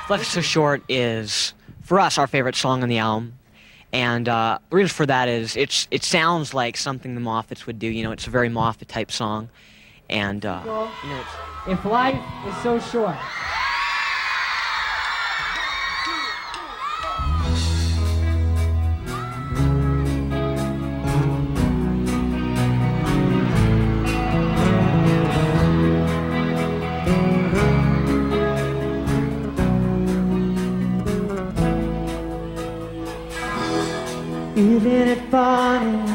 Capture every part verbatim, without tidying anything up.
Life is So Short is, for us, our favorite song on the album. And uh, the reason for that is it's it sounds like something the Moffats would do. You know, it's a very Moffat-type song. And, uh, cool. you know, it's... If life is so short. Isn't it funny?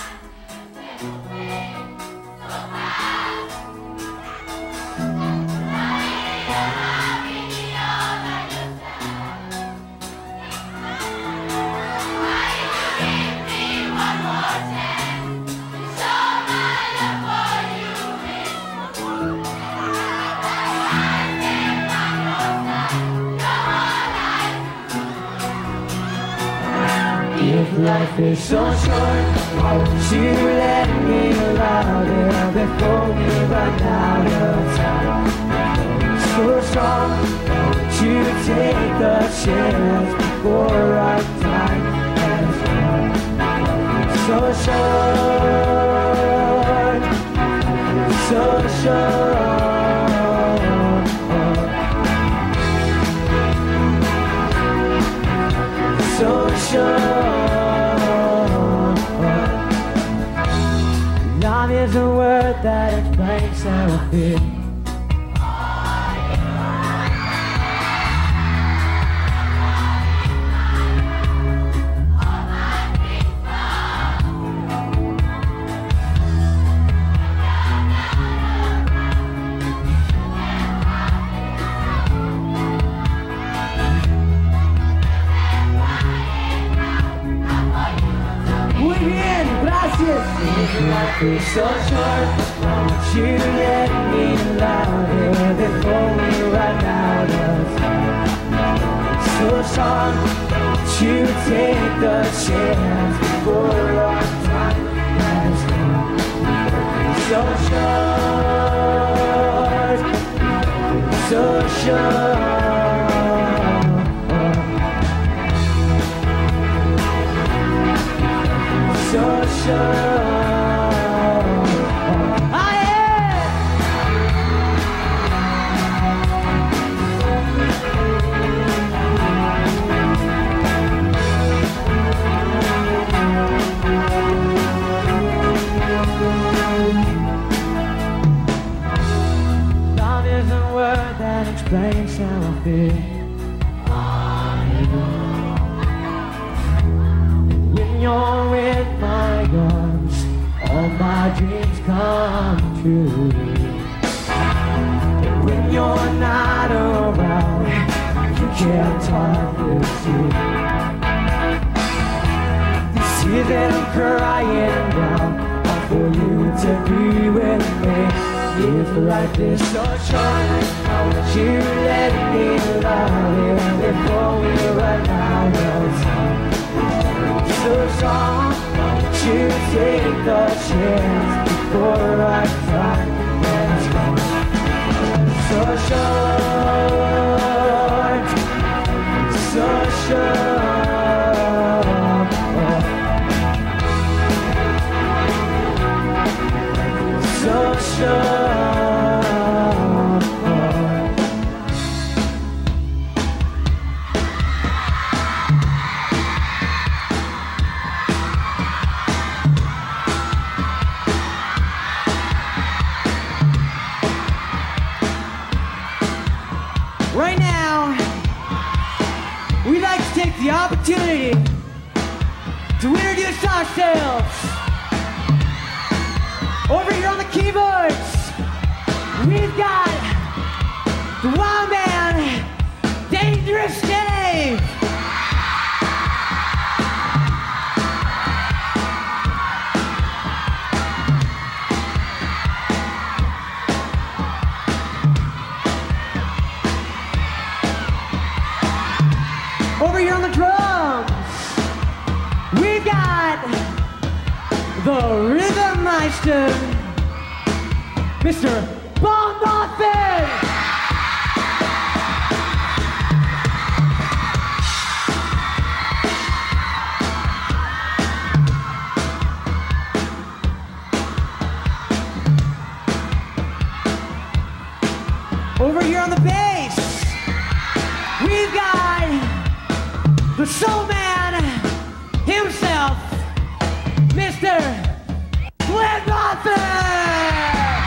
If life is so short, won't you let me love it before we run out of time? So strong, won't you take the chance before our time has gone? So short, so short. So sure, love is a word that explains how I feel. Life is so short, won't you let me love it before we run out of time? So strong, won't you take the chance before our time has gone? So short, so short. So sure. Oh, yeah. Love is a word that explains how I feel. When you're with my arms, all my dreams come true. And when you're not around, you can't talk with you. This isn't crying down, but for you to be with me. If life is so short, won't you let me love it before we run out of time? So strong, won't you take the chance before our time has gone? So short, so short, so short. Right now, we'd like to take the opportunity to introduce ourselves. Over here on the keyboards, we've got the wild man, Dangerous Dave. Over here on the drums, we've got the Rhythm Meister, Mister Bon Muffin. soul man himself, Mister Glenn Moffett!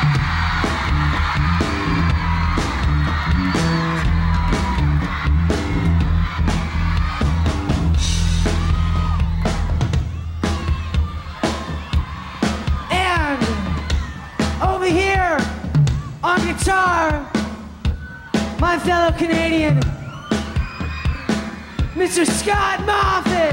And over here on guitar, my fellow Canadian, Mister Scott Moffett.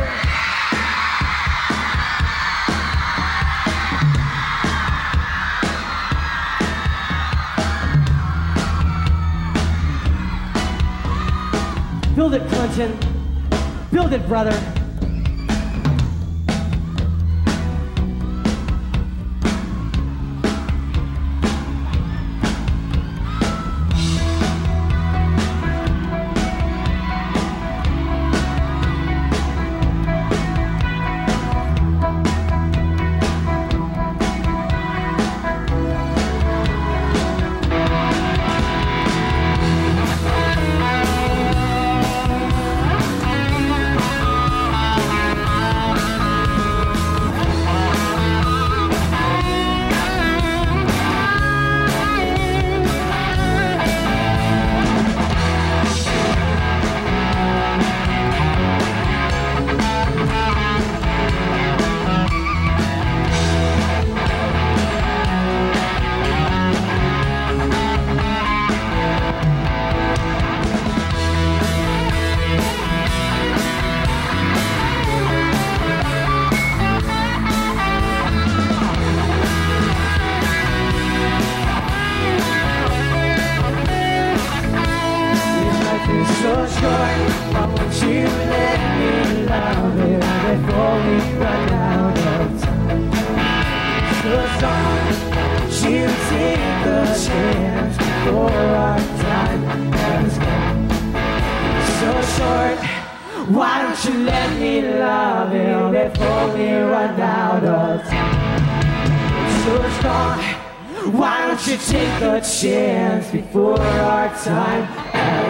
Build it, Clinton. Build it, brother. So short, why won't you let me love it before we run out of time? So sorry, won't you take the chance before our time has gone? So short, why don't you let me love it before we run out of time? So strong, why don't you take the chance before our time has gone?